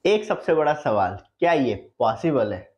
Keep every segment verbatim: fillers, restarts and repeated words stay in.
एक सबसे बड़ा सवाल, क्या ये पॉसिबल है?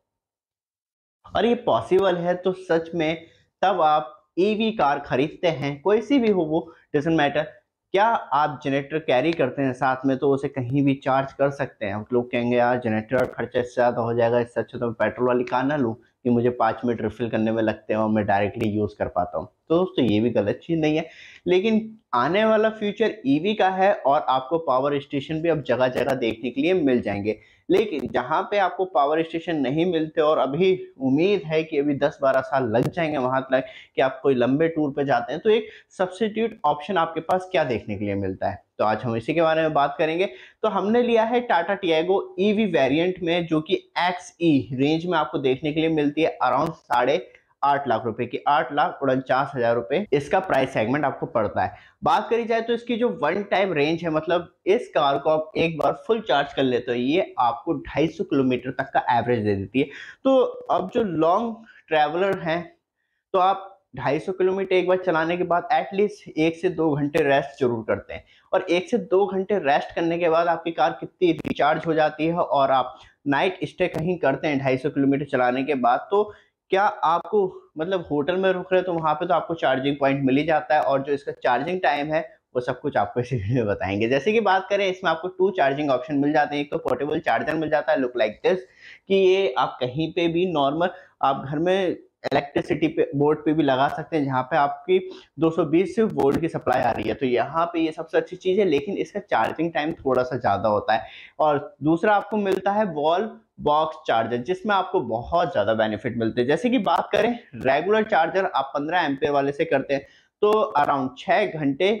और ये पॉसिबल है तो सच में तब आप ईवी कार खरीदते हैं, कोई सी भी हो वो, डज़न्ट मैटर। क्या आप जनरेटर कैरी करते हैं साथ में तो उसे कहीं भी चार्ज कर सकते हैं? आप लोग कहेंगे यार जनरेटर का खर्चा इससे ज़्यादा हो जाएगा, इससे अच्छा तो मैं पेट्रोल वाली कार ना लूँ कि मुझे पाँच मिनट रिफ़िल करने में लगते हैं और मैं डायरेक्टली यूज़ कर पाता हूँ। तो दोस्तों ये भी गलत चीज़ नहीं है, लेकिन आने वाला फ्यूचर ईवी का है और आपको पावर स्टेशन भी अब जगह-जगह देखने के लिए मिल जाएँगे। लेकिन जहाँ पे आपको पावर स्टेशन नहीं मिलते और अभी उम्मीद है कि अभी दस बारह साल लग जाएँगे वहाँ तक कि आप कोई लंबे टूर पे जाते हैं, तो एक सब्स्टिट्यूट ऑप्शन आपके पास क्या देखने के लिए मिलता है? तो आज हम इसी के बारे में बात करेंगे। तो हमने लिया है टाटा टियागो ईवी वेरिएंट में, जो कि एक्सई रेंज में आपको देखने के लिए मिलती है अराउंड साढ़े आठ लाख रुपए की, आठ लाख उनचास हजार रुपए इसका प्राइस सेगमेंट आपको पड़ता है। बात करी जाए तो इसकी जो वन टाइम रेंज है, मतलब इस कार को आप एक बार फुल चार्ज कर लेते हो, ये आपको ढाई सौ किलोमीटर तक का एवरेज दे देती है। तो अब जो लॉन्ग ट्रैवलर हैं, तो आप ढाई सौ किलोमीटर एक बार चलाने के बाद एटलीस्ट एक से दो घंटे रेस्ट ज़रूर करते हैं, और एक से दो घंटे रेस्ट करने के बाद आपकी कार कितनी रिचार्ज हो जाती है और आप नाइट स्टे कहीं करते हैं ढाई सौ किलोमीटर चलाने के बाद, तो क्या आपको, मतलब होटल में रुक रहे हैं तो वहाँ पे तो आपको चार्जिंग पॉइंट मिल ही जाता है, और जो इसका चार्जिंग टाइम है वो सब कुछ आपको इसी वीडियो में बताएँगे। जैसे कि बात करें, इसमें आपको टू चार्जिंग ऑप्शन मिल जाते हैं। एक तो पोर्टेबल चार्जर मिल जाता है लुक लाइक दिस, कि ये आप कहीं पे भी नॉर्मल, आप घर में इलेक्ट्रिसिटी पे बोर्ड पे भी लगा सकते हैं जहाँ पे आपकी दो सौ बीस वोल्ट की सप्लाई आ रही है, तो यहाँ पे ये सबसे अच्छी चीज़ है, लेकिन इसका चार्जिंग टाइम थोड़ा-सा ज़्यादा होता है। और दूसरा आपको मिलता है वॉल बॉक्स चार्जर, जिसमें आपको बहुत ज़्यादा बेनिफिट मिलते हैं। जैसे कि बात करें, रेगुलर चार्जर आप पंद्रह एम्पीयर वाले से करते हैं तो अराउंड छह घंटे,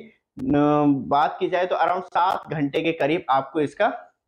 न बात की जाए तो अराउंड सात घंटे के करीब आपको इसका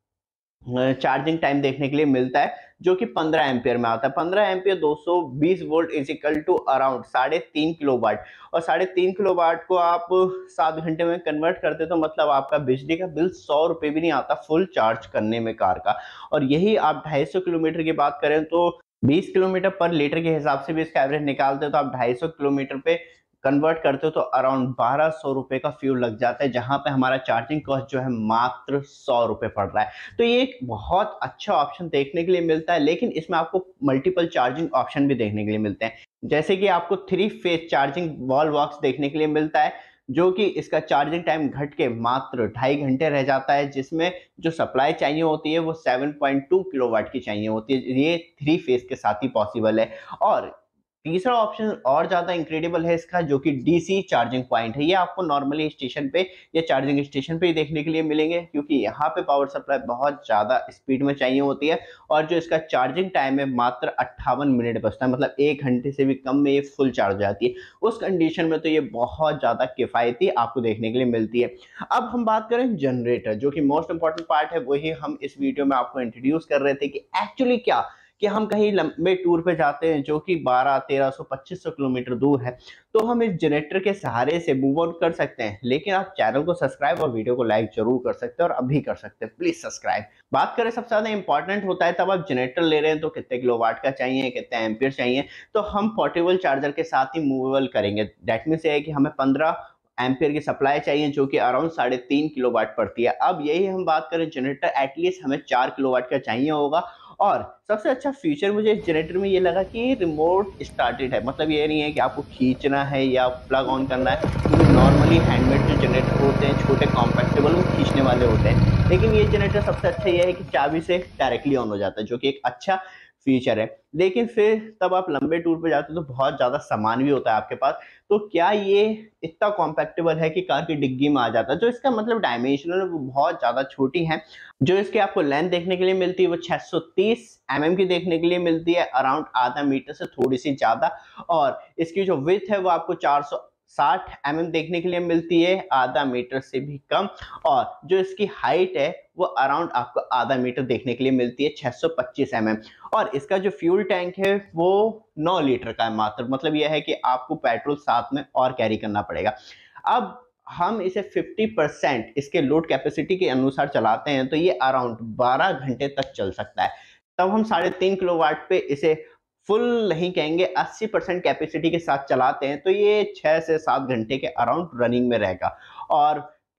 अ, चार्जिंग टाइम देखने के लिए मिलता है, जो कि पंद्रह एम्पीयर में आता है। पंद्रह एम्पीयर दो सौ बीस volt is equal to around साढ़े तीन किलोवाट, और साढ़े तीन किलोवाट को आप सात घंटे में कन्वर्ट करते तो मतलब आपका बिजली का बिल सौ रुपए भी नहीं आता फुल चार्ज करने में कार का। और यही आप ढाई सौ किलोमीटर की बात करें तो बीस किलोमीटर पर लीटर के हिसाब से भी इसका एवरेज निकालते हो तो आप ढाई सौ किलोमीटर पे कन्वर्ट करते हो तो अराउंड बारह सौ रुपए का फ्यूल लग जाता है, जहां पे हमारा चार्जिंग कॉस्ट जो है मात्र सौ रुपए पड़ रहा है। तो ये एक बहुत अच्छा ऑप्शन देखने के लिए मिलता है, लेकिन इसमें आपको मल्टीपल चार्जिंग ऑप्शन भी देखने के लिए मिलते हैं। जैसे कि आपको three phase charging wall box देखने के लिए मिलता है, जो कि इसका चार्जिंग टाइम घट के मात्र ढाई घंटे रह जाता है, जिसमें जो सप्लाई चाहिए होती है वो सात पॉइंट दो किलोवाट की चाहिए होती है। ये थ्री फेज के साथ ही पॉसिबल है। और तीसरा ऑप्शन और ज़्यादा इंक्रेडिबल है इसका, जो कि डीसी चार्जिंग पॉइंट है। ये आपको नॉर्मली स्टेशन पे या चार्जिंग स्टेशन पे ही देखने के लिए मिलेंगे, क्योंकि यहाँ पे पावर सप्लाई बहुत ज़्यादा स्पीड में चाहिए होती है, और जो इसका चार्जिंग टाइम है मात्र अट्ठावन मिनट बचता है, मतलब एक घंटे से भी कम में ये फुल चार्ज हो जाती है। उस कंडीशन में तो ये बहुत ज़्यादा किफ़ायती आपको देखने के लिए मिलती है। अब हम बात करें जनरेटर, जो कि मोस्ट इंपॉर्टेंट पार्ट है, वही हम इस वीडियो में आपको इंट्रोड्यूस कर रहे थे कि एक्चुअली क्या, कि हम कहीं लंबे टूर पे जाते हैं जो कि बारह, तेरह सौ, पच्चीस सौ किलोमीटर दूर है, तो हम इस जनरेटर के सहारे से मूव ऑन कर सकते हैं। लेकिन आप चैनल को सब्सक्राइब और वीडियो को लाइक जरूर कर सकते हैं, और अभी कर सकते हैं, प्लीज सब्सक्राइब। बात करें सबसे ज्यादा इंपॉर्टेंट होता है तब आप जनरेटर ले रहे हैं तो कितने किलोवाट का चाहिए, कितने एम्पियर चाहिए, तो हम पोर्टेबल चार्जर के साथ ही मूवेबल करेंगे। दैट मीन्स ये है कि हमें पंद्रह एम्पियर की सप्लाई चाहिए, जो कि अराउंड साढ़े तीन किलोवाट पड़ती है। अब यही हम बात करें जनरेटर, एटलीस्ट हमें चार किलोवाट का चाहिए होगा। और सबसे अच्छा फीचर मुझे इस जनरेटर में ये लगा कि रिमोट स्टार्टेड है, मतलब ये नहीं है कि आपको खींचना है या प्लग ऑन करना है, क्योंकि नॉर्मली हैंडमेड जो जनरेटर होते हैं छोटे कॉम्पैक्टेबल, वो खींचने वाले होते हैं, लेकिन ये जनरेटर सबसे अच्छा ये है कि चाबी से डायरेक्टली ऑन हो जाता है, जो कि एक अच्छा फीचर है। लेकिन फिर तब आप लंबे टूर पे जाते हो तो बहुत ज़्यादा सामान भी होता है आपके पास, तो क्या ये इतना कॉम्पैक्टेबल है कि कार की डिग्गी में आ जाता है? जो इसका मतलब डायमेंशन है वो बहुत ज़्यादा छोटी है। जो इसकी आपको लेंथ देखने के लिए मिलती है वो छह सौ तीस एमएम की देखने के लिए मिलती है, अराउंड आधा मीटर से थोड़ी सी ज़्यादा। और इसकी जो विड्थ है वो आपको चार सौ साठ एमएम देखने के लिए मिलती है, आधा मीटर से भी कम। और जो इसकी हाइट है वो अराउंड आपको आधा मीटर देखने के लिए मिलती है, छह सौ पच्चीस एमएम। और इसका जो फ्यूल टैंक है वो नौ लीटर का है मात्र, मतलब यह है कि आपको पेट्रोल साथ में और कैरी करना पड़ेगा। अब हम इसे पचास परसेंट इसके लोड कैपेसिटी के अनुसार चलाते हैं तो ये अराउंड बारह घंटे तक चल सकता है। तब हम साढ़े तीन किलोवाट पे इसे फुल नहीं कहेंगे, अस्सी परसेंट कैपेसिटी के साथ चलाते हैं तो ये छह से सात घंटे के अराउंड रनिंग में रहेगा। और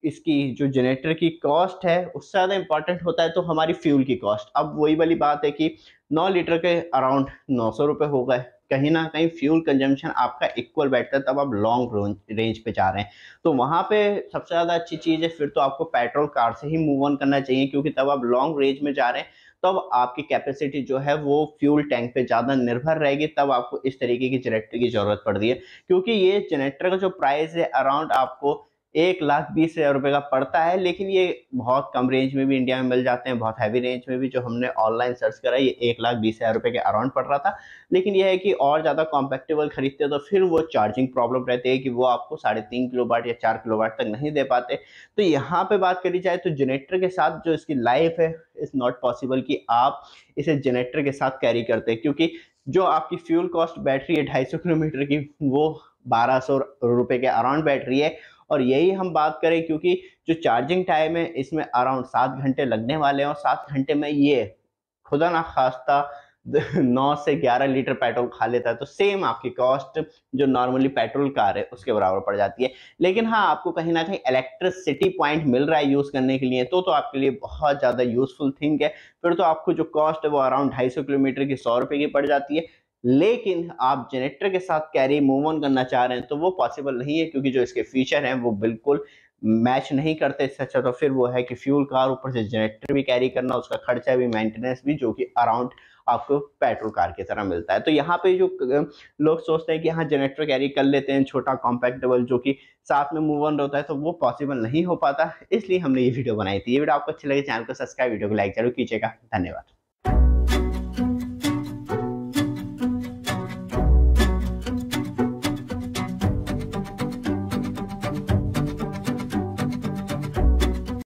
इसकी जो जनरेटर की कॉस्ट है उससे ज़्यादा इंपॉर्टेंट होता है तो हमारी फ्यूल की कॉस्ट। अब वही वाली बात है कि नौ लीटर के अराउंड नौ सौ रुपये हो गए, कहीं ना कहीं फ्यूल कंजम्पशन आपका इक्वल बैठता है, तब आप लॉन्ग रेंज पे जा रहे हैं तो वहाँ पे सबसे ज़्यादा अच्छी चीज़ है फिर तो आपको पेट्रोल कार से ही मूव ऑन करना चाहिए, क्योंकि तब आप लॉन्ग रेंज में जा रहे हैं, तब आपकी कैपेसिटी जो है वो फ्यूल टैंक पे ज़्यादा निर्भर रहेगी, तब आपको इस तरीके की जनरेटर की ज़रूरत पड़ती है। क्योंकि ये जनरेटर का जो प्राइस है अराउंड आपको एक लाख बीस हज़ार रुपए का पड़ता है, लेकिन ये बहुत कम रेंज में भी इंडिया में मिल जाते हैं, बहुत हैवी रेंज में भी जो हमने ऑनलाइन सर्च करा ये एक लाख बीस हज़ार रुपए के अराउंड पड़ रहा था। लेकिन ये है कि और ज़्यादा कॉम्पैक्टेबल खरीदते तो फिर वो चार्जिंग प्रॉब्लम रहती है कि वो आपको साढ़े तीन किलोवाट या चार किलोवाट तक नहीं दे पाते। तो यहाँ पे बात करी जाए तो जनरेटर के साथ जो इसकी लाइफ है इट्स नॉट पॉसिबल कि आप इसे जनरेटर के साथ कैरी करते हैं, क्योंकि जो आपकी फ्यूल कॉस्ट बैटरी है ढाई सौ किलोमीटर की वो बारह सौ रुपए के अराउंड बैटरी है। और यही हम बात करें क्योंकि जो चार्जिंग टाइम है इसमें अराउंड सात घंटे लगने वाले हैं और सात घंटे में ये खुदा ना खास्ता नौ से ग्यारह लीटर पेट्रोल खा लेता है, तो सेम आपकी कॉस्ट जो नॉर्मली पेट्रोल कार है उसके बराबर पड़ जाती है। लेकिन हाँ आपको कहीं ना कहीं इलेक्ट्रिसिटी पॉइंट मिल रहा है यूज करने के लिए, तो तो आपके लिए बहुत ज्यादा यूजफुल थिंग है। फिर तो आपको जो कॉस्ट है वो अराउंड ढाई सौ किलोमीटर की सौ रुपए की पड़ जाती है। लेकिन आप जनरेटर के साथ कैरी मूव ऑन करना चाह रहे हैं तो वो पॉसिबल नहीं है, क्योंकि जो इसके फीचर हैं वो बिल्कुल मैच नहीं करते। इससे अच्छा तो फिर वो है कि फ्यूल कार ऊपर से जनरेटर भी कैरी करना, उसका खर्चा भी, मेंटेनेंस भी, जो कि अराउंड आपको पेट्रोल कार की तरह मिलता है। तो यहाँ पे जो लोग सोचते हैं कि हाँ जनरेटर कैरी कर लेते हैं छोटा कॉम्पैक्टेबल जो कि साथ में मूव ऑन होता है, तो वो पॉसिबल नहीं हो पाता, इसलिए हमने ये वीडियो बनाई थी। ये वीडियो आपको अच्छी लगी चैनल को सब्सक्राइब, वीडियो को लाइक जरूर कीजिएगा। धन्यवाद।